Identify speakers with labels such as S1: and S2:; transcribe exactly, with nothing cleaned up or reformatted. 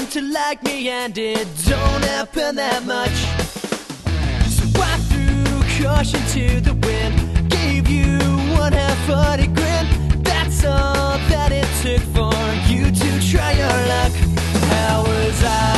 S1: learn to like me, and it don't happen that much. So I threw caution to the wind, gave you one half-hearted grin. That's all that it took for you to try your luck. How was I